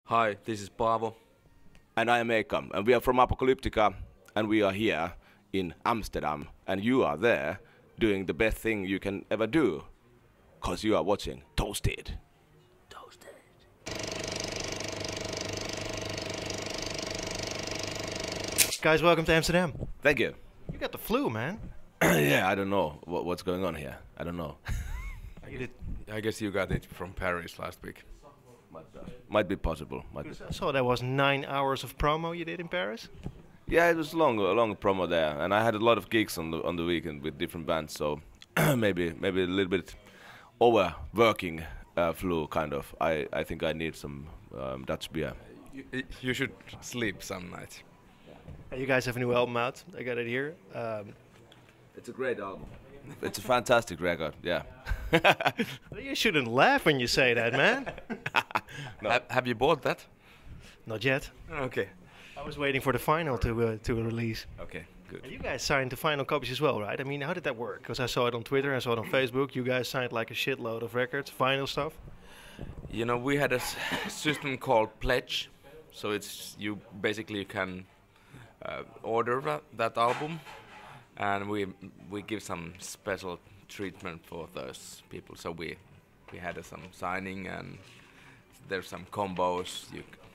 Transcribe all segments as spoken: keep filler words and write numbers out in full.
Hi, this is Paavo. And I am Ekam, and we are from Apocalyptica, and we are here in Amsterdam, and you are there doing the best thing you can ever do, cause you are watching Toasted. Toasted. Guys, welcome to Amsterdam. Thank you. You got the flu, man. Yeah, I don't know what, what's going on here. I don't know. You did. I guess you got it from Paris last week. Might be possible. Might be. I saw that was nine hours of promo you did in Paris. Yeah, it was long, a long promo there, and I had a lot of gigs on the on the weekend with different bands, so maybe maybe a little bit overworking uh, flu kind of. I I think I need some um, Dutch beer. You, you should sleep some nights. Uh, You guys have a new album out. I got it here. Um, It's a great album. It's a fantastic record. Yeah. you shouldn't laugh when you say that, man. No. Ha- have you bought that? Not yet. Okay. I was waiting for the final to uh, to release. Okay. Good. And you guys signed the final copies as well, right? I mean, how did that work? Because I saw it on Twitter, I saw it on Facebook. You guys signed like a shitload of records, vinyl stuff. You know, we had a s- system called Pledge, so it's you basically can uh, order that, that album, and we we give some special treatment for those people. So we we had uh, some signing, and there's some combos. You c-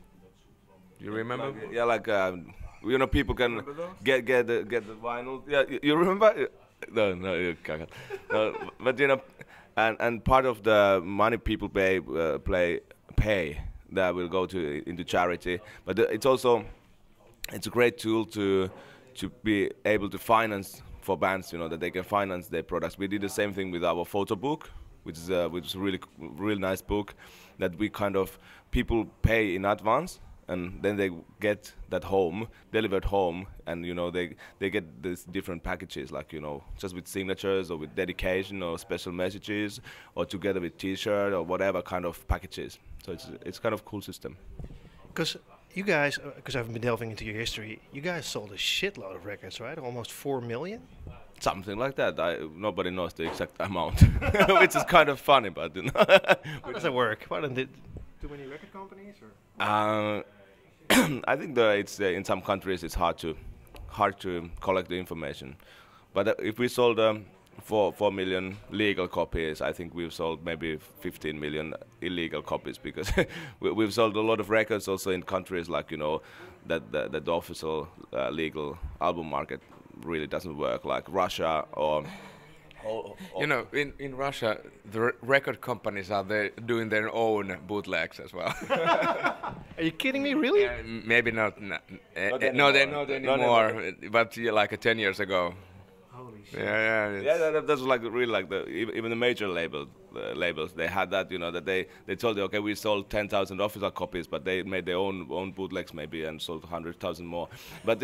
you remember? Like, yeah, like um, you know, people can get get the get the vinyl. Yeah, you, you remember? No, no, you can't. No, but you know, and and part of the money people pay uh, play pay that will go to into charity. But the, it's also it's a great tool to to be able to finance for bands. You know, that they can finance their products. We did the same thing with our photo book, which is a, which is a really really nice book that we kind of people pay in advance. And then they get that home, delivered home, and you know they they get these different packages, like you know, just with signatures or with dedication or special messages, or together with T-shirt or whatever kind of packages. So it's it's kind of cool system. Because you guys, because I've been delving into your history, you guys sold a shitload of records, right? Almost four million? Something like that. I, nobody knows the exact amount, which is kind of funny, but you know. How does that work? Why don't they, too many record companies? Or? Uh, I think that it's uh, in some countries it's hard to hard to collect the information, but uh, if we sold um, four four million legal copies, I think we've sold maybe fifteen million illegal copies because we, we've sold a lot of records also in countries like you know that that, that the official uh, legal album market really doesn't work, like Russia or. or, or You know, in, in Russia, the r- record companies are there doing their own bootlegs as well. Are you kidding me? Really? Yeah, m- maybe not, n- uh, Not uh, no, they're anymore. not Not anymore, anymore. uh, but yeah, like uh, ten years ago. Holy shit. Yeah, yeah. Yeah, it's- that, that- that's like really like the ev- even the major label uh, labels they had that you know that they they told you okay we sold ten thousand official copies but they made their own own bootlegs maybe and sold one hundred thousand more but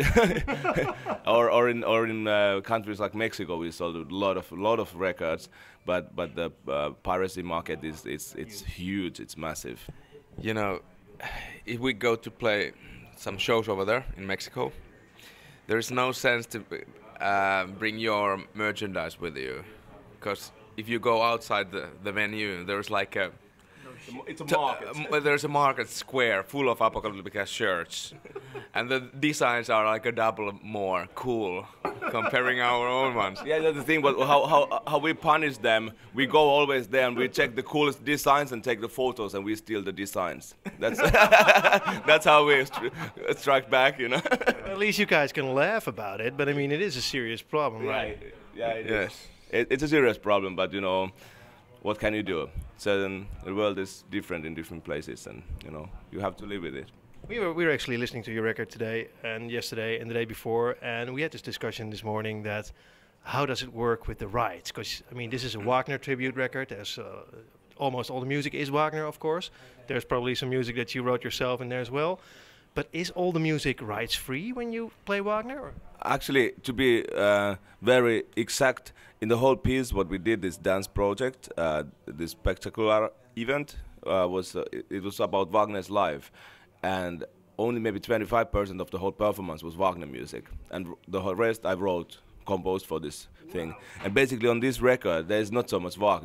or or in or in uh, countries like Mexico we sold a lot of lot of records but but the uh, piracy market is it's it's huge, it's massive. You know, if we go to play some shows over there in Mexico, there's no sense to uh, bring your merchandise with you, because if you go outside the, the venue, there's like a It's a t- uh, there's a market square full of Apocalyptica shirts, and the designs are like a double more cool comparing our own ones. Yeah, that's the thing. But how, how how we punish them? We go always there and we check the coolest designs and take the photos and we steal the designs. That's that's how we stri- strike back, you know. At least you guys can laugh about it, but I mean, it is a serious problem, right? Yeah, it Yes. is. It, it's a serious problem, but you know, what can you do? So then the world is different in different places, and you know, you have to live with it. We were, we were actually listening to your record today and yesterday and the day before, and we had this discussion this morning that how does it work with the rights? Because, I mean, this is a Wagner tribute record. There's uh, almost all the music is Wagner, of course. There's probably some music that you wrote yourself in there as well. But is all the music rights free when you play Wagner? Or? Actually, to be uh, very exact, in the whole piece, what we did, this dance project, uh, this spectacular event, uh, was uh, it, it was about Wagner's life, and only maybe twenty-five percent of the whole performance was Wagner music, and r- the whole rest I wrote, composed for this thing. And basically, on this record, there is not so much Wagner.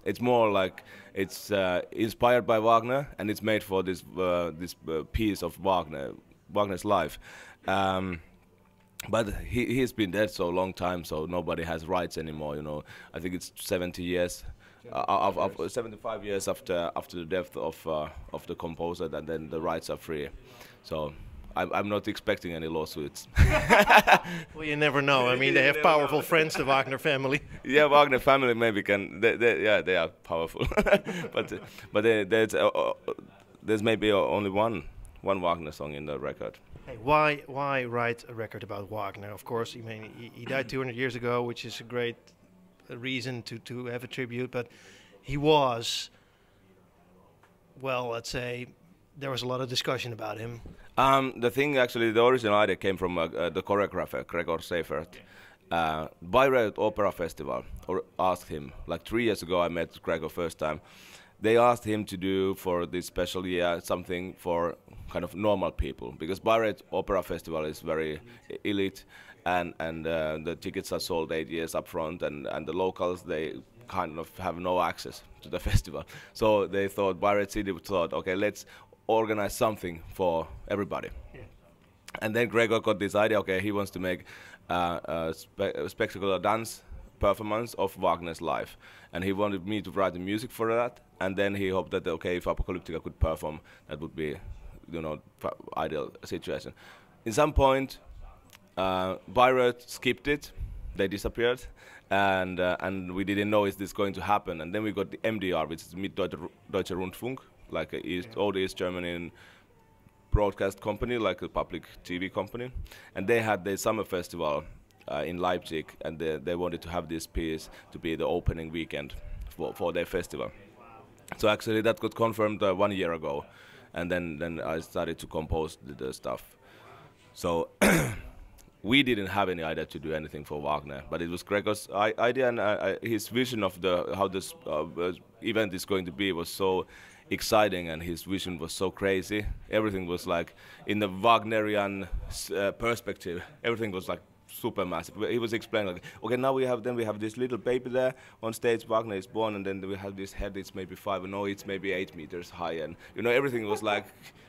It's more like it's uh, inspired by Wagner, and it's made for this uh, this uh, piece of Wagner, Wagner's life. Um, but he he's been dead so long time, so nobody has rights anymore. You know, I think it's seventy years, uh, of, of seventy-five years after after the death of uh, of the composer, and then the rights are free. So. I'm, I'm not expecting any lawsuits. Well, you never know. I mean, they have powerful friends, the Wagner family. Yeah, Wagner family maybe can. They, they, yeah, they are powerful. but uh, but they, there's uh, uh, there's maybe uh, only one one Wagner song in the record. Hey, why why write a record about Wagner? Of course, I mean, he, he died two hundred years ago, which is a great uh, reason to to have a tribute. But he was, well, let's say, there was a lot of discussion about him. Um, the thing, actually, the original idea came from uh, uh, the choreographer, Gregor Seifert. Uh, Bayreuth Opera Festival or asked him, like three years ago I met Gregor first time, they asked him to do for this special year something for kind of normal people, because Bayreuth Opera Festival is very elite, and, and uh, the tickets are sold eight years up front, and, and the locals, they kind of have no access to the festival. So they thought, Bayreuth City thought, okay, let's organize something for everybody. Yeah. And then Gregor got this idea, okay, he wants to make uh, a, spe a spectacular dance performance of Wagner's life. And he wanted me to write the music for that, and then he hoped that, okay, if Apocalyptica could perform, that would be, you know, ideal situation. In some point, uh, Bayreuth skipped it, they disappeared, and uh, and we didn't know is this going to happen. And then we got the M D R, which is Mitteldeutsche Rundfunk, like a East, yeah. old East German broadcast company, like a public T V company, and they had their summer festival uh, in Leipzig, and they, they wanted to have this piece to be the opening weekend for, for their festival. So actually that got confirmed uh, one year ago, and then, then I started to compose the, the stuff. So we didn't have any idea to do anything for Wagner, but it was Gregor's I idea, and uh, his vision of the how this uh, event is going to be was so exciting, and his vision was so crazy. Everything was like in the Wagnerian uh, perspective. Everything was like super massive. He was explaining like, okay, now we have then we have this little baby there on stage. Wagner is born, and then we have this head. It's maybe five, no, it's maybe eight meters high, and you know everything was like,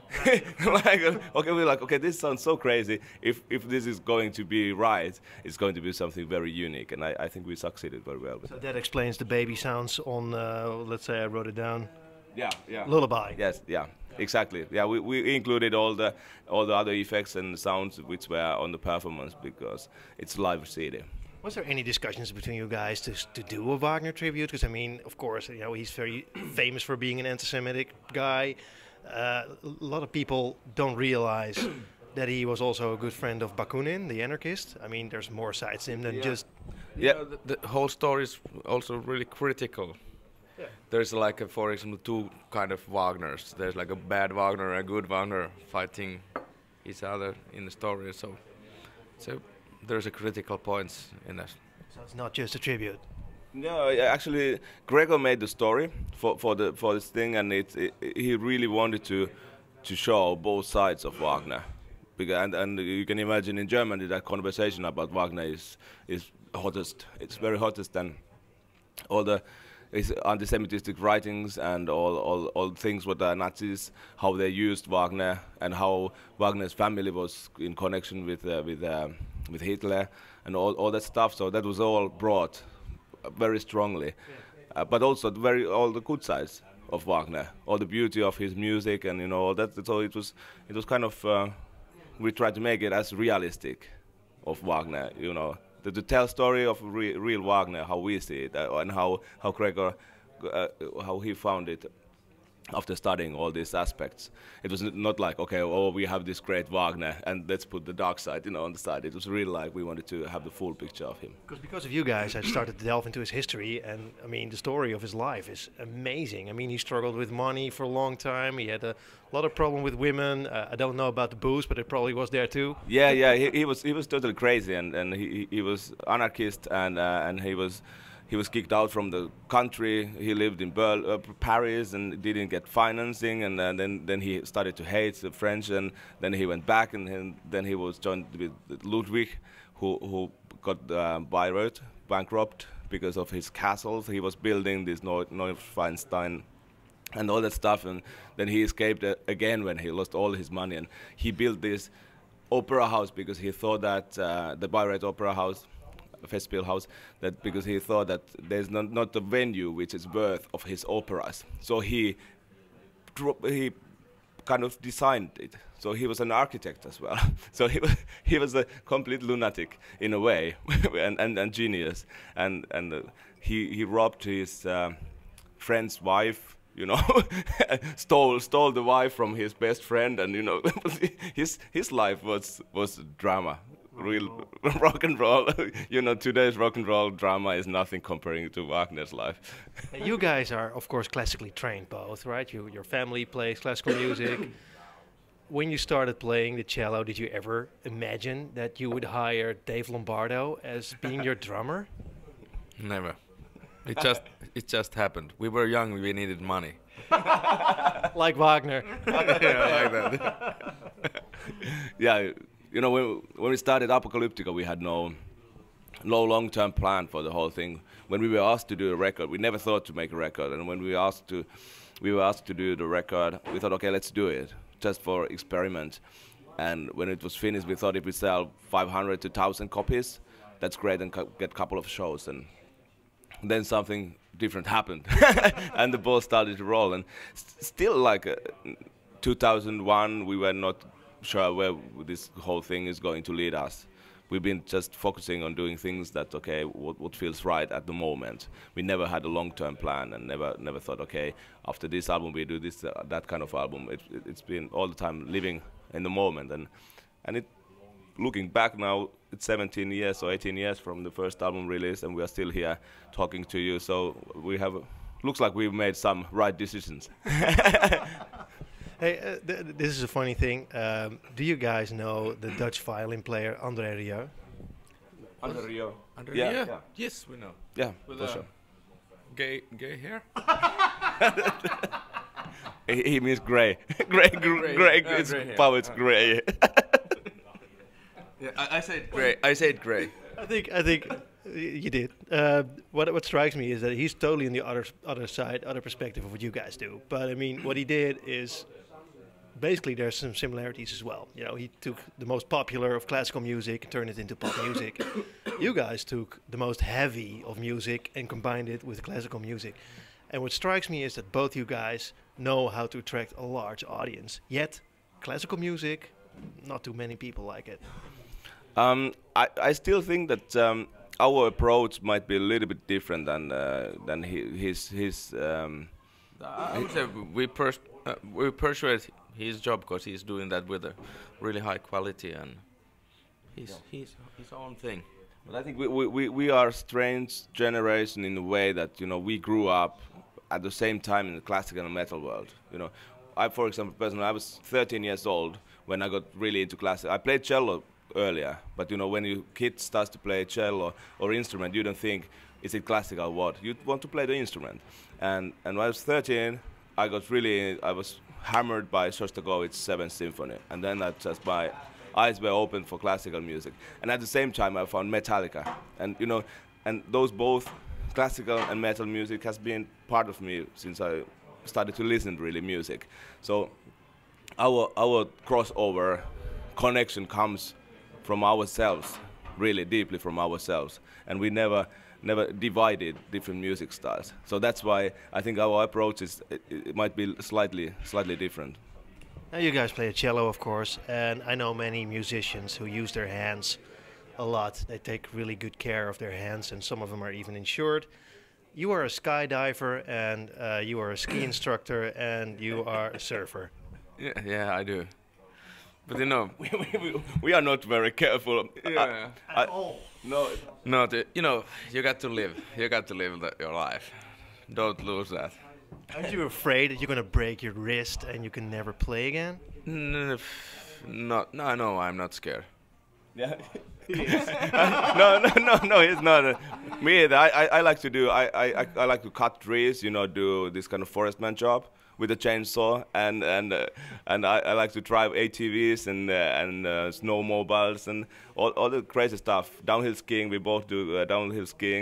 like okay, we're like, okay, this sounds so crazy. If if this is going to be right, it's going to be something very unique, and I, I think we succeeded very well. So that explains the baby sounds on. Uh, let's say I wrote it down. Yeah, yeah. Lullaby. Yes, yeah, exactly. Yeah, we, we included all the all the other effects and sounds which were on the performance because it's live C D. Was there any discussions between you guys to to do a Wagner tribute? Because I mean, of course, you know, he's very famous for being an anti-Semitic guy. Uh, a lot of people don't realize that he was also a good friend of Bakunin, the anarchist. I mean, there's more sides to him than yeah. just. Yeah, you know, the, the whole story is also really critical. Yeah. There's like, a, for example, two kind of Wagners. There's like a bad Wagner and a good Wagner fighting each other in the story. So, so there's a critical points in that. So it's not just a tribute. No, actually, Gregor made the story for for the for this thing, and it, it he really wanted to to show both sides of Wagner. Because, and and you can imagine in Germany that conversation about Wagner is is hottest. It's very hottest, and all the his anti-Semitic writings and all, all, all things with the Nazis, how they used Wagner, and how Wagner's family was in connection with uh, with uh, with Hitler, and all, all that stuff. So that was all brought very strongly, uh, but also very all the good sides of Wagner, all the beauty of his music, and you know all that. So it was it was kind of uh, we tried to make it as realistic of Wagner, you know. To, to tell story of re real Wagner, how we see it, uh, and how how Gregor, uh, how he found it after studying all these aspects. It was not like, okay, oh, we have this great Wagner and let's put the dark side, you know, on the side. It was really like we wanted to have the full picture of him. Because because of you guys, I started to delve into his history, and I mean, the story of his life is amazing. I mean, he struggled with money for a long time. He had a lot of problem with women. Uh, I don't know about the booze, but it probably was there too. Yeah, yeah, he, he was he was totally crazy, and and he he was anarchist, and uh, and he was. He was kicked out from the country. He lived in Berl uh, Paris and didn't get financing, and uh, then then he started to hate the French, and then he went back, and, and then he was joined with Ludwig, who who got uh, Bayreuth bankrupt because of his castles. He was building this Neu- Neuschwanstein and all that stuff, and then he escaped uh, again when he lost all his money, and he built this opera house because he thought that uh, the Bayreuth Opera House, Festspiel House, that because he thought that there's not not a venue which is worth of his operas. So he dro- he kind of designed it. So he was an architect as well. So he was he was a complete lunatic in a way, and, and and genius. And and uh, he he robbed his uh, friend's wife. You know, stole stole the wife from his best friend, and you know, his his life was was drama. Real rock and roll. You know, today's rock and roll drama is nothing comparing to Wagner's life. You guys are, of course, classically trained both, right? You, your family plays classical music. When you started playing the cello, did you ever imagine that you would hire Dave Lombardo as being your drummer? Never. It just it just happened. We were young. We needed money. Like Wagner. Yeah, like that. Yeah. You know, when, when we started Apocalyptica, we had no no long-term plan for the whole thing. When we were asked to do a record, we never thought to make a record. And when we asked to, we were asked to do the record, we thought, okay, let's do it, just for experiment. And when it was finished, we thought if we sell five hundred to one thousand copies, that's great, and co- get a couple of shows. And then something different happened, and the ball started to roll. And st- still, like uh, two thousand one, we were not sure where this whole thing is going to lead us. We've been just focusing on doing things that, okay, what, what feels right at the moment. We never had a long-term plan, and never never thought, okay, after this album we do this, uh, that kind of album. It, it, it's been all the time living in the moment, and and it. Looking back now, it's seventeen years or eighteen years from the first album release, and we are still here talking to you. So we have, looks like we've made some right decisions. Hey, uh, th- this is a funny thing. Um, do you guys know the Dutch violin player André Rieu? Under Rio. Under Yeah, yeah. yeah. Yes, we know. Yeah, With for uh, sure. Gay, gay hair. He, he means grey. grey, gr- Grey. grey. Uh, It's grey hair. poet's Uh. grey. Yeah, I, I said gray. I said gray. I think I think y- you did. Uh, what what strikes me is that he's totally on the other other side, other perspective of what you guys do. But I mean, what he did is basically there's some similarities as well. You know, he took the most popular of classical music and turned it into pop music. You guys took the most heavy of music and combined it with classical music. And what strikes me is that both you guys know how to attract a large audience. Yet, classical music, not too many people like it. Um, I, I still think that um, our approach might be a little bit different than uh, than hi- his his. Um, I would say we pers- uh, we persuade his job because he's doing that with a really high quality, and he's he's his own thing. but I think we, we, we, we are a strange generation in a way that, you know, we grew up at the same time in the classical and metal world. You know, I, for example, personally, I was thirteen years old when I got really into classical. I played cello earlier, but you know, when your kid starts to play cello or instrument, you don't think, is it classical or what? You want to play the instrument. And and when I was thirteen, I got really, I was hammered by Shostakovich's Seventh Symphony, and then I just my eyes were open for classical music. And at the same time, I found Metallica, and you know, and those both classical and metal music has been part of me since I started to listen to really music. So our our crossover connection comes from ourselves, really deeply from ourselves, and we never never divided different music styles. So that's why I think our approach is it, it might be slightly slightly different. Now you guys play a cello, of course, and I know many musicians who use their hands a lot. They take really good care of their hands, and some of them are even insured. You are a skydiver, and uh, you are a ski instructor, and you are a surfer. Yeah, yeah, I do. But you know, we, we, we are not very careful. yeah. I, I, no, No, the, you know, you got to live. You got to live the, your life. Don't lose that. Aren't you afraid that you're going to break your wrist and you can never play again? N- f- Not, no, no, I'm not scared. yeah. no, no, no, no. It's not uh, me either. I, I, I like to do. I, I, I like to cut trees. You know, do this kind of forestman job with a chainsaw, and and uh, and I, I like to drive A T Vs and uh, and uh, snowmobiles and all all the crazy stuff. Downhill skiing. We both do uh, downhill skiing.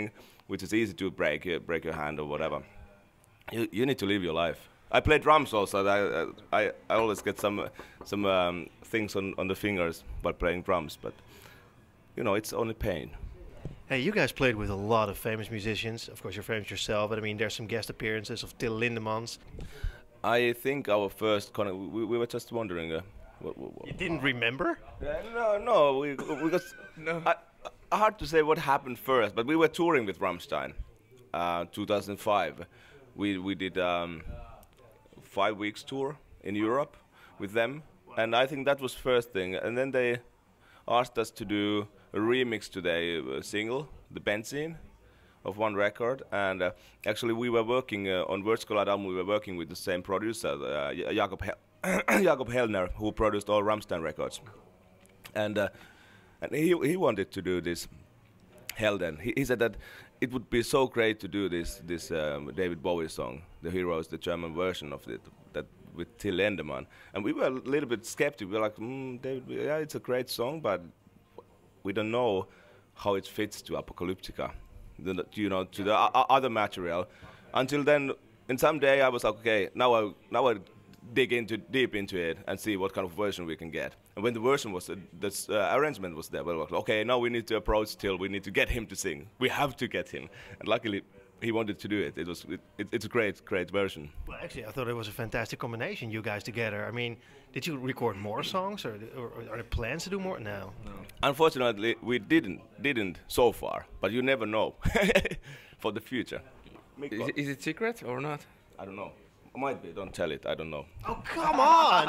which is easy to break, uh, break your hand or whatever. You, you need to live your life. I play drums also. I, I, I always get some, some um, things on, on the fingers by playing drums, but you know, it's only pain. Hey, you guys played with a lot of famous musicians. Of course, you're famous yourself, but I mean, there's some guest appearances of Till Lindemanns. I think our first con we, we were just wondering. Uh, what, what, what. You didn't remember? Yeah, no, no, we, we got, No. I, I, hard to say what happened first, but we were touring with Rammstein, uh, two thousand five. We we did um, five weeks tour in Europe with them, and I think that was first thing. And then they asked us to do a remix to their uh, single, the Benzene, of one record. And uh, actually, we were working uh, on Wordskolat album. We were working with the same producer, uh, Jakob Hel Jakob Hellner, who produced all Rammstein records. And uh, and he he wanted to do this Helden. He, he said that it would be so great to do this this um, David Bowie song, The Heroes, the German version of it, that with Till Lindemann. And we were a little bit skeptical. We were like, mm, David, yeah, it's a great song, but we don't know how it fits to Apocalyptica, the, you know, to the uh, other material. Until then, in some day, I was like, okay, now I now I dig into deep into it and see what kind of version we can get. And when the version was, uh, this uh, arrangement was there, we were like, okay, now we need to approach Till. We need to get him to sing. We have to get him. And luckily, he wanted to do it. It was it, it, it's a great, great version. Well, actually, I thought it was a fantastic combination, you guys together. I mean, did you record more songs, or, or, or are there plans to do more? No. no. Unfortunately, we didn't didn't so far. But you never know for the future. Is, is it secret or not? I don't know. Might be. Don't tell it. I don't know. Oh, come on!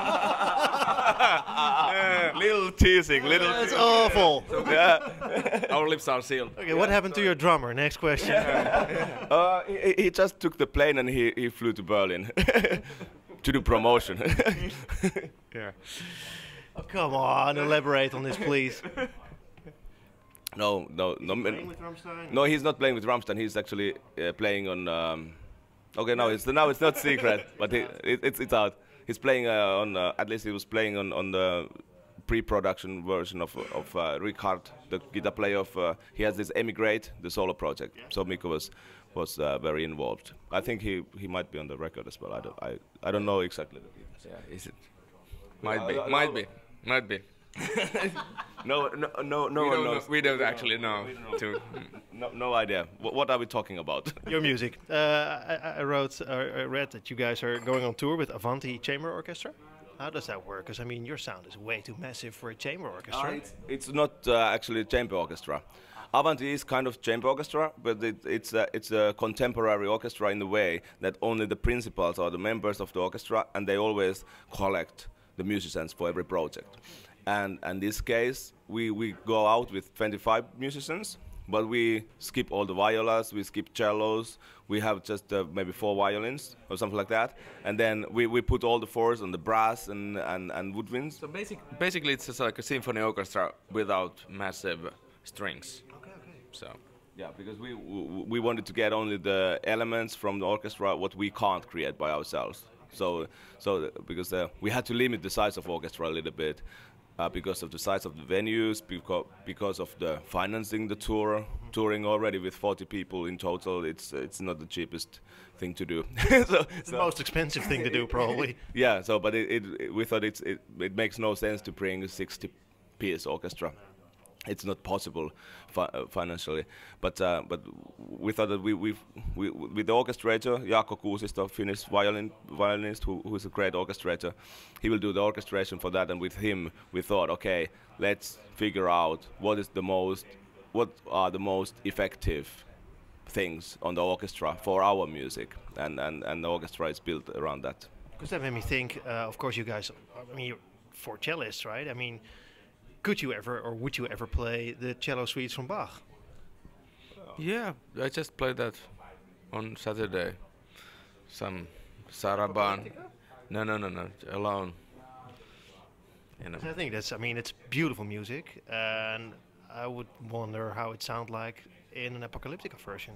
Little teasing. Little. That's awful. Yeah. Our lips are sealed. Okay, what happened to your drummer? Next question. uh, he, he just took the plane and he, he flew to Berlin to do promotion. Yeah. Oh, come on, elaborate on this, please. No, no, no. Playing with Rammstein? No, he's not playing with Rammstein. He's actually uh, playing on. Um, okay, no, it's now it's not secret, but he, it, it's it's out. He's playing uh, on. Uh, at least he was playing on on the pre-production version of of uh, Richard, the guitar player of. Uh, he has this Emigrate, the solo project. Yeah. So Mikko was was uh, very involved. I think he he might be on the record as well. I don't I I don't know exactly. Yeah, is it? Might Uh, be. uh, Might no. be. Might be. No, no, no, no we one don't knows. know, we don't actually know. To No, no idea. What, what are we talking about? Your music. Uh, I, I wrote, uh, I read that you guys are going on tour with Avanti Chamber Orchestra. How does that work? Because I mean, your sound is way too massive for a chamber orchestra. Uh, it's, it's not uh, actually a chamber orchestra. Avanti is kind of chamber orchestra, but it, it's a, it's a contemporary orchestra in the way that only the principals are the members of the orchestra, and they always collect the musicians for every project. And in this case, we, we go out with twenty-five musicians, but we skip all the violas, we skip cellos, we have just uh, maybe four violins or something like that, and then we, we put all the fours on the brass and, and, and woodwinds. so basic, basically, it's just like a symphony orchestra without massive strings. Okay, okay. So Yeah, because we, we we wanted to get only the elements from the orchestra what we can't create by ourselves. So so th- because uh, we had to limit the size of orchestra a little bit. Uh, because of the size of the venues, because because of the financing the tour, touring already with forty people in total, it's it's not the cheapest thing to do. so, It's the most expensive thing to do, probably. yeah. So, but it, it, it we thought it's it, it makes no sense to bring a sixty-piece orchestra. It's not possible fi- uh, financially, but uh, but we thought that we we we with the orchestrator Jaakko Kuusisto, Finnish violin violinist who who is a great orchestrator, he will do the orchestration for that. And with him, we thought, okay, let's figure out what is the most what are the most effective things on the orchestra for our music, and and and the orchestra is built around that. Because that made me think, uh, of course, you guys, I mean, you're four cellists, right? I mean, could you ever, or would you ever play the cello suites from Bach? yeah, I just played that on Saturday. Some Saraban. No, no, no, no, alone. You know. I think that's, I mean, it's beautiful music, and I would wonder how it sounds like in an Apocalyptica version.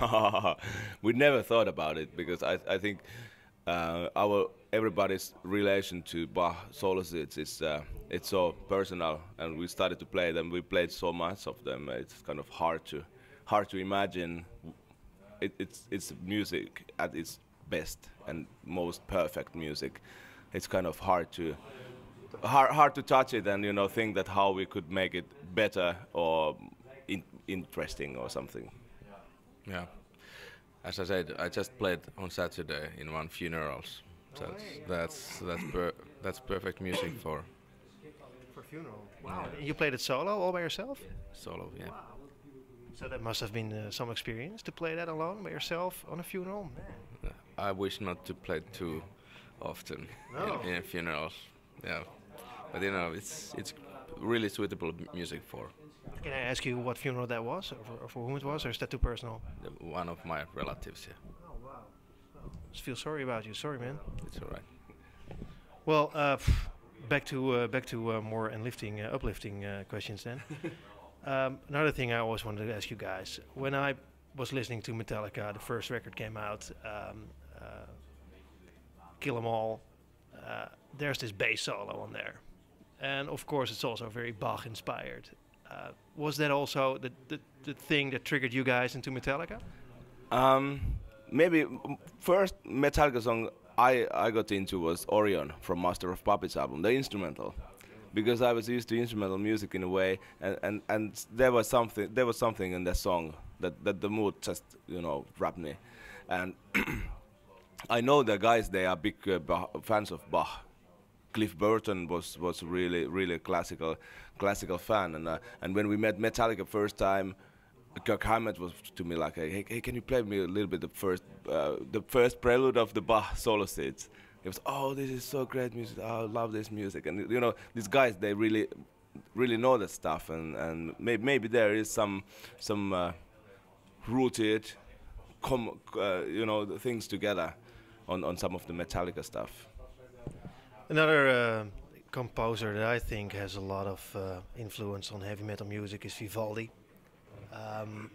We never thought about it because I, I think uh, our everybody's relation to Bach solo suites is uh, it's so personal, and we started to play them. We played so much of them. It's kind of hard to hard to imagine. It, it's it's music at its best and most perfect music. It's kind of hard to hard hard to touch it and you know think that how we could make it better or in, interesting or something. Yeah. As I said, I just played on Saturday in one funerals. So that's that's that's, per that's perfect music for For funeral. Wow. You played it solo all by yourself? solo. Yeah. So that must have been uh, some experience to play that alone by yourself on a funeral. Man. I wish not to play too often No. in, in funerals. Yeah. But you know, it's it's really suitable m- music for Can I ask you what funeral that was, or for, or for whom it was, or is that too personal? the, one of my relatives. Yeah. Oh wow. Just feel sorry about you. Sorry, man. It's all right. Well, uh, pff, back to uh, back to uh, more uplifting, uh, uplifting uh, questions then. um, another thing I always wanted to ask you guys: when I was listening to Metallica, the first record came out, um, uh, Kill 'Em All. Uh, there's this bass solo on there, and of course it's also very Bach inspired. Uh, was that also the, the the thing that triggered you guys into Metallica? Um, maybe m- first Metallica song I, I got into was Orion from Master of Puppets album, the instrumental, because I was used to instrumental music in a way, and, and, and there was something there was something in that song that, that the mood just you know wrapped me, and I know the guys they are big uh, Bach, fans of Bach. Cliff Burton was was really really a classical classical fan, and uh, and when we met Metallica first time, Kirk Hammett was to me like, hey, hey, can you play me a little bit the first uh, the first prelude of the Bach solo seats? He was, oh, this is so great music. Oh, I love this music, and you know these guys they really really know that stuff, and and maybe maybe there is some some uh, rooted, com uh, you know the things together on on some of the Metallica stuff. Another uh, composer that I think has a lot of uh, influence on heavy metal music is Vivaldi. Um,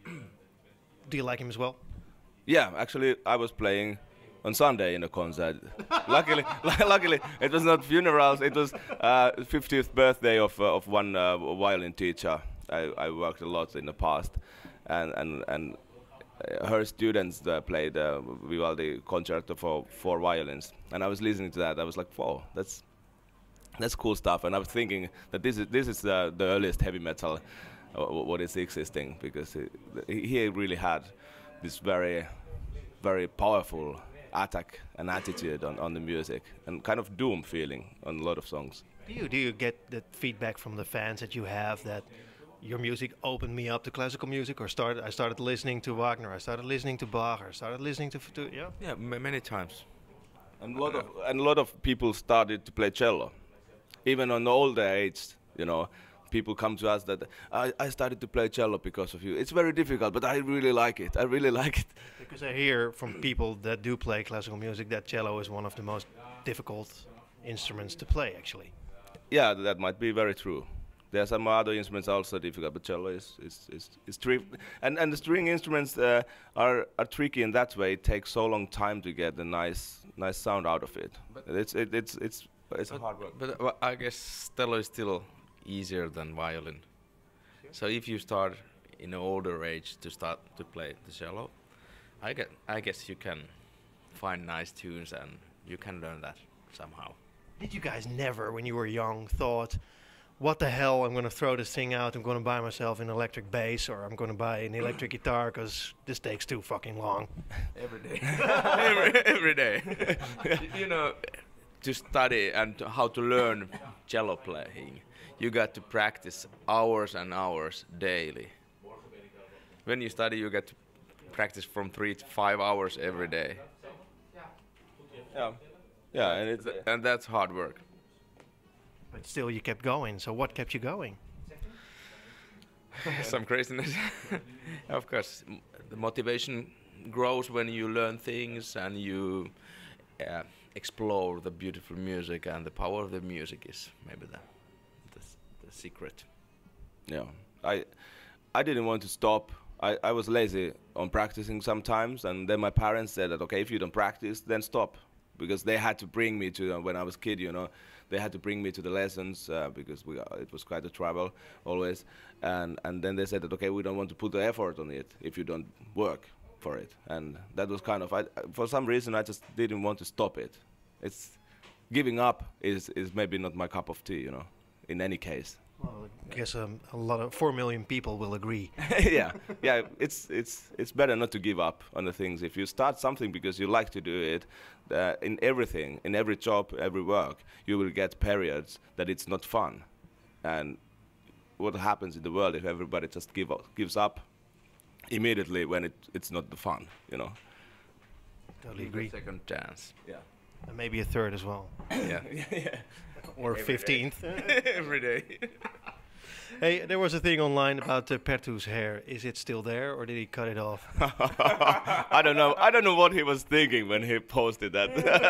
do you like him as well? Yeah, actually, I was playing on Sunday in a concert. luckily, luckily, it was not funerals. It was uh, fiftieth birthday of uh, of one uh, violin teacher. I, I worked a lot in the past, and and and uh, her students uh, played uh, Vivaldi concerto for four violins, and I was listening to that. I was like, "Whoa, that's that's cool stuff." And I was thinking that this is this is uh, the earliest heavy metal uh, what is existing, because it, he really had this very very powerful attack and attitude on, on the music, and kind of doom feeling on a lot of songs. Do you do you get that feedback from the fans that you have that your music opened me up to classical music, or started I started listening to Wagner, I started listening to Bach, or I started listening to, to yeah? Yeah, m- many times. And a lot of and a lot of people started to play cello, even on the older age. You know, people come to us that I, I started to play cello because of you. It's very difficult, but I really like it. I really like it. Because I hear from people that do play classical music that cello is one of the most difficult instruments to play, actually. Yeah, that might be very true. There are some other instruments also difficult, but cello is is is, is tri- and and the string instruments uh, are are tricky in that way. It takes so long time to get the nice nice sound out of it. But it's it, it's it's it's But, hard work. but uh, I guess cello is still easier than violin. So if you start in an older age to start to play the cello, I get I guess you can find nice tunes and you can learn that somehow. Did you guys never, when you were young, thought, what the hell, I'm going to throw this thing out, I'm going to buy myself an electric bass, or I'm going to buy an electric guitar because this takes too fucking long? Every day. every, every day. You know, to study and to how to learn cello playing, you got to practice hours and hours daily. When you study, you get to practice from three to five hours every day. Yeah, yeah, and it's Th- and that's hard work. But still, you kept going. So what kept you going? Some craziness. Of course, m- the motivation grows when you learn things and you uh, explore the beautiful music, and the power of the music is maybe the the, s- the secret. yeah. I I didn't want to stop. I, I was lazy on practicing sometimes, and then my parents said that okay, if you don't practice, then stop, because they had to bring me to uh, when I was kid. You know, they had to bring me to the lessons uh, because we uh, it was quite a travel always, and and then they said that okay, we don't want to put the effort on it if you don't work for it, and that was kind of I, for some reason I just didn't want to stop it. It's giving up is is maybe not my cup of tea, you know, in any case. Well, I guess um, a lot of four million people will agree. yeah, yeah. It's it's it's better not to give up on the things. If you start something because you like to do it, uh, in everything, in every job, every work, you will get periods that it's not fun. And what happens in the world if everybody just give up, gives up immediately when it it's not the fun, you know? Totally agree. Second chance. Yeah. And maybe a third as well. Yeah. yeah. Or fifteenth. Every day. Hey, there was a thing online about uh, Pertu's hair. Is it still there, or did he cut it off? I don't know. I don't know what he was thinking when he posted that.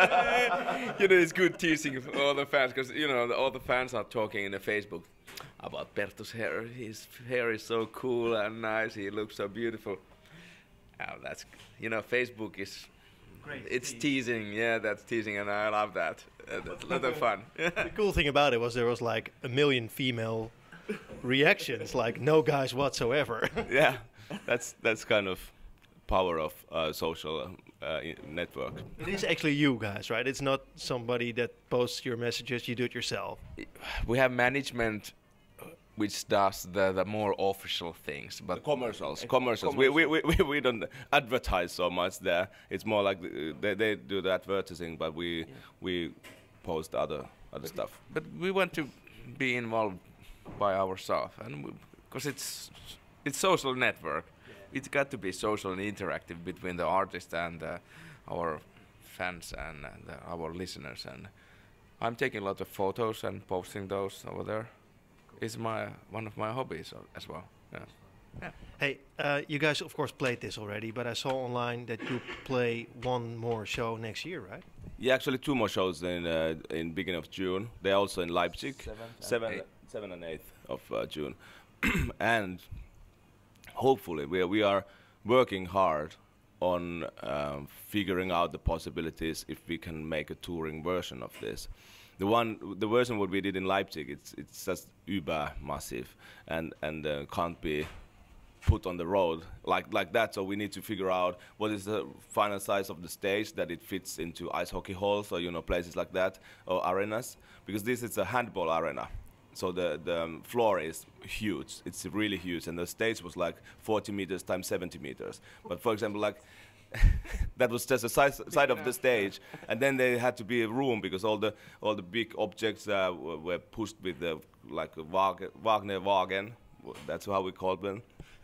You know, it's good teasing for all the fans because you know the, all the fans are talking in the Facebook about Pertu's hair. His hair is so cool and nice. He looks so beautiful. Oh, that's you know, Facebook is Great. it's teasing. Yeah, that's teasing, and I love that. Uh, that's a lot of fun. The cool thing about it was there was like a million female reactions, like no guys whatsoever. Yeah, that's that's kind of power of uh, social uh, i- network. It is actually you guys, right? It's not somebody that posts your messages. You do it yourself. We have management which does the, the more official things, The but commercials, commercials. We, we, we, we we don't advertise so much there. It's more like the, they they do the advertising, but we we post other other stuff. but we want to be involved by ourselves, and because it's it's social network, it's got to be social and interactive between the artist and uh, our fans and, and uh, our listeners. And I'm taking a lot of photos and posting those over there. It's my one of my hobbies uh, as well. Yeah. Yeah. Hey, uh, you guys of course played this already, but I saw online that you play one more show next year, right? Yeah, actually two more shows in uh, in beginning of June. They're also in Leipzig, Seventh and seven, eighth. seven and eighth of uh, June, and hopefully we are, we are working hard on um, figuring out the possibilities if we can make a touring version of this. The one, the version what we did in Leipzig, it's it's just uber massive and and uh, can't be put on the road like like that. So we need to figure out what is the final size of the stage that it fits into ice hockey halls or you know places like that or arenas, because this is a handball arena. So the the um, floor is huge. It's really huge, and the stage was like forty meters times seventy meters. But for example, like that was just the size, side of the stage, and then there had to be a room because all the all the big objects uh, w- were pushed with the like a Wag- Wagner Wagen. w- That's how we called them.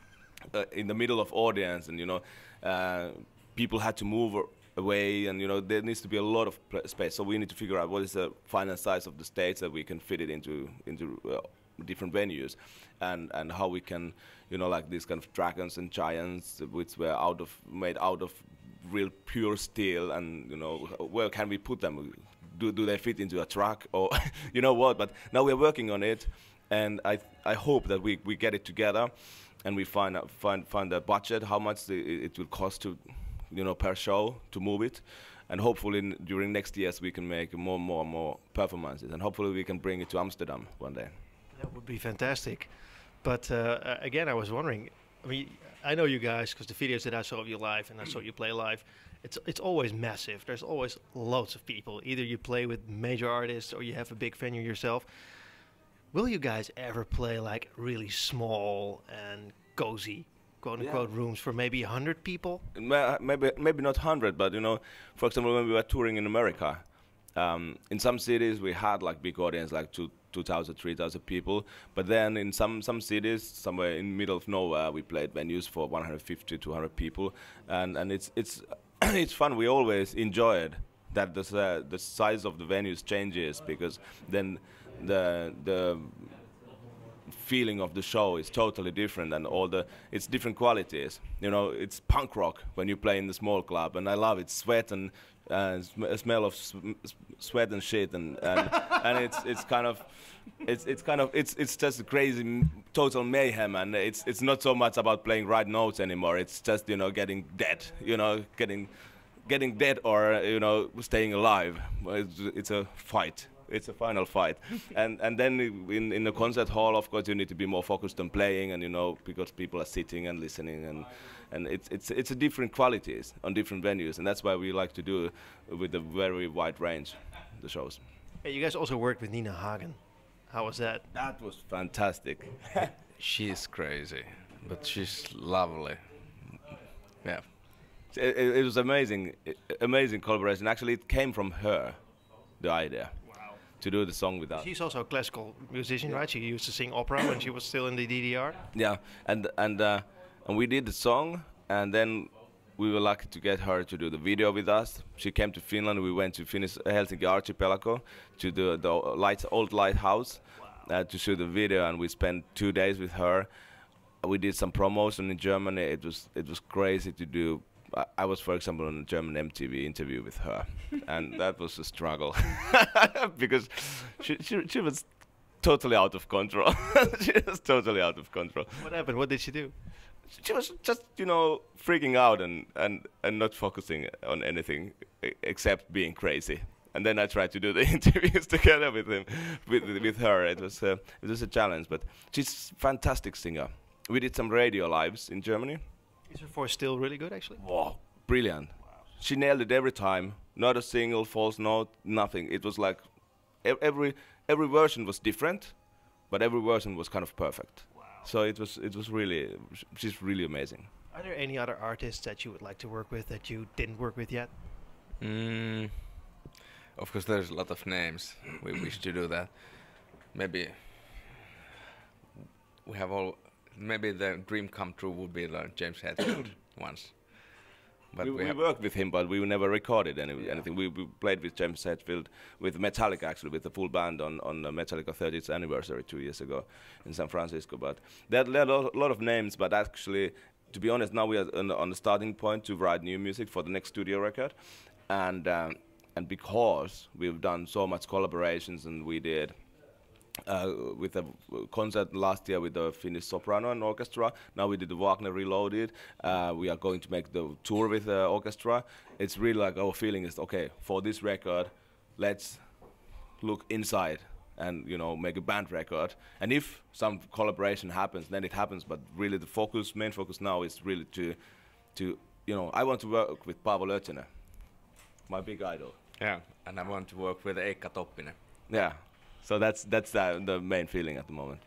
Uh, in the middle of audience, and you know, uh, people had to move a- away, and you know, there needs to be a lot of pl- space. So we need to figure out what is the final size of the stage that we can fit it into into uh, different venues, and and how we can, you know, like these kind of dragons and giants, which were out of made out of real pure steel, and you know, where can we put them? Do do they fit into a truck or you know what? But now we're working on it, and I I hope that we we get it together. And we find out, find find the budget, how much the, it will cost to, you know, per show to move it, and hopefully n- during next years we can make more, more, more performances, and hopefully we can bring it to Amsterdam one day. That would be fantastic. But uh, uh, again, I was wondering. I mean, I know you guys because the videos that I saw of you live and I saw you play live. It's it's always massive. There's always loads of people. Either you play with major artists or you have a big venue yourself. Will you guys ever play like really small and cozy, quote unquote, Yeah. rooms for maybe a hundred people? Ma- Maybe maybe not hundred, but you know, for example, when we were touring in America, um, in some cities we had like big audience, like two, two thousand, three thousand people. But then in some some cities, somewhere in the middle of nowhere, we played venues for one hundred fifty, two hundred people, and and it's it's it's fun. We always enjoy it. That the uh, the size of the venues changes because then the the feeling of the show is totally different, and all the it's different qualities. You know, it's punk rock when you play in the small club, and I love it. Sweat and uh, sm- a smell of sm- s- sweat and shit, and and, and it's it's kind of it's it's kind of it's it's just a crazy m- total mayhem, and it's it's not so much about playing right notes anymore. It's just, you know, getting dead. You know, getting getting dead or uh, you know, staying alive. Well, It's, it's a fight. it's a final fight. and and then in in the concert hall, of course, you need to be more focused on playing, and you know, because people are sitting and listening, and and it's it's it's a different qualities on different venues, and that's why we like to do with a very wide range the shows. Hey, you guys also worked with Nina Hagen. How was that? That was fantastic. She's crazy, but she's lovely. Yeah. It, it, it was amazing, i- amazing collaboration. Actually, it came from her, the idea, Wow. to do the song with us. She's also a classical musician, right? She used to sing opera when she was still in the D D R. Yeah, and and uh, and we did the song, and then we were lucky to get her to do the video with us. She came to Finland. We went to Finnish Helsinki archipelago to the the light, old lighthouse uh, to shoot the video, and we spent two days with her. We did some promotion in Germany. It was it was crazy to do. I- I was, for example, on a German M T V interview with her, and that was a struggle because she, she she was totally out of control. She was totally out of control. What happened? What did she do? She was just, you know, freaking out and, and, and not focusing on anything e- except being crazy. And then I tried to do the interviews together with him, with with her. It was uh, it was a challenge, but she's a fantastic singer. We did some radio lives in Germany. Is her voice still really good, actually? Wow, brilliant! She nailed it every time. Not a single false note, nothing. It was like ev- every every version was different, but every version was kind of perfect. Wow. So it was it was really sh- she's really amazing. Are there any other artists that you would like to work with that you didn't work with yet? Mm, of course, there's a lot of names. We wish to do that. Maybe we have all. Maybe the dream come true would be like James Hetfield once. But we, we, we have worked with him, but we never recorded any, Yeah. anything. We, we played with James Hetfield, with Metallica actually, with the full band on on the Metallica thirtieth anniversary two years ago in San Francisco. But there are a lot, lot of names, but actually, to be honest, now we are on, the- on the starting point to write new music for the next studio record, and um, and because we've done so much collaborations, and we did. Uh, with a w- concert last year with the Finnish soprano and orchestra. Now we did the Wagner Reloaded. Uh, we are going to make the tour with the orchestra. It's really like our feeling is okay for this record. Let's look inside and you know make a band record. And if some collaboration happens, then it happens. But really, the focus, main focus now is really to, to you know, I want to work with Paavo Löytinen, my big idol. yeah, and I want to work with Eikka Toppinen. Yeah. So that's that's uh, the main feeling at the moment.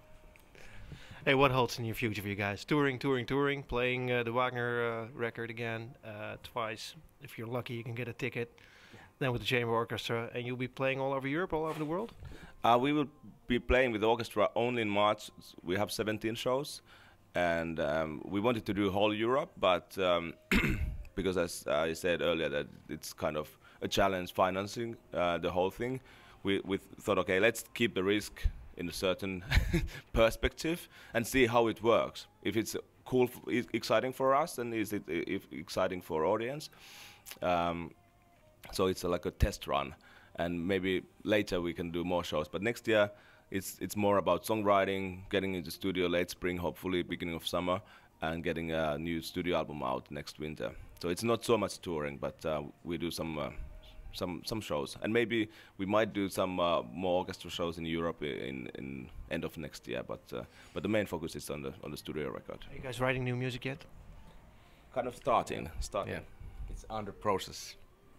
Hey, what holds in your future for you guys? Touring, touring, touring, playing uh, the Wagner uh, record again uh, twice. If you're lucky, you can get a ticket. Then with the chamber orchestra, and you'll be playing all over Europe, all over the world. Uh, we will be playing with the orchestra only in March. S- We have seventeen shows, and um, we wanted to do whole Europe, but um, because as I said earlier, that it's kind of a challenge financing uh, the whole thing. We, we thought, okay, let's keep the risk in a certain perspective and see how it works. If it's cool, f- e- exciting for us, and is it i- if exciting for audience? Um, so it's a, like a test run, and maybe later we can do more shows. But next year, it's it's more about songwriting, getting into studio late spring, hopefully beginning of summer, and getting a new studio album out next winter. So it's not so much touring, but uh, we do some. Uh, some some shows, and maybe we might do some uh, more orchestra shows in Europe i- in in end of next year. But uh, but the main focus is on the on the studio record. Are you guys writing new music yet? Kind of starting, starting. Yeah, it's under process.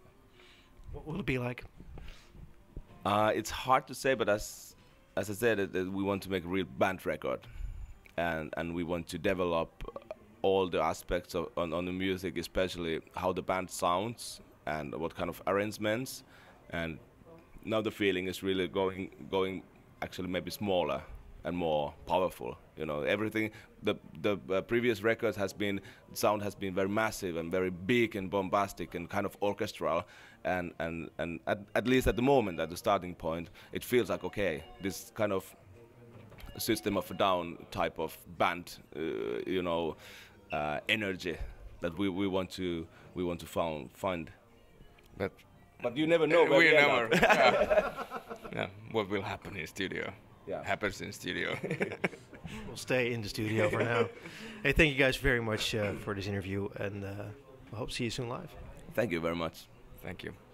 What will it be like? Uh, it's hard to say, but as as I said, it, it, we want to make a real band record, and and we want to develop all the aspects of on, on the music, especially how the band sounds and what kind of arrangements. And now the feeling is really going going actually maybe smaller and more powerful. You know, everything. The the uh, previous records has been sound has been very massive and very big and bombastic and kind of orchestral. And and and at, at least at the moment, at the starting point, it feels like okay, this kind of System of a Down type of band, uh, you know, uh, energy that we, we want to we want to found, find. But But you never know. uh, where we we end never. up. yeah. yeah, what will happen in studio Yeah. happens in studio. We'll stay in the studio for now. Hey, thank you guys very much uh, for this interview, and uh, I hope to see you soon live. Thank you very much. Thank you.